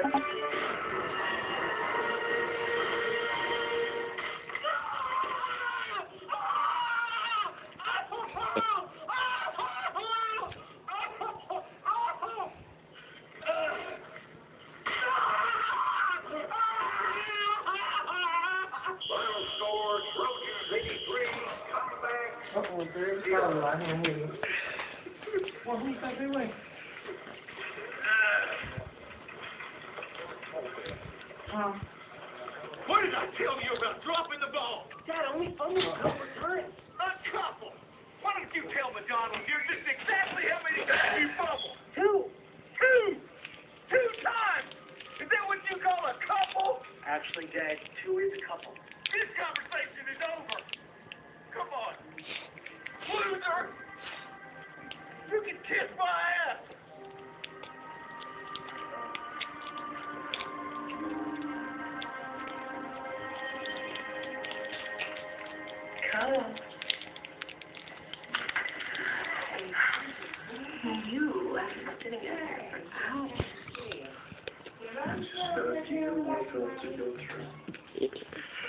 Uh-oh, there's a lot of here. Well, who's that doing? What did I tell you about dropping the ball? Dad, only fumbled a couple of times. A couple. Why don't you tell McDonald here just exactly how many times you fumbled? Two. Two times. Is that what you call a couple? Actually, Dad, two is a couple. This conversation is over. Come on. Loser. You can kiss my ass. Kyle. You have been sitting in there for hours. I'm just so dear, what I to go through.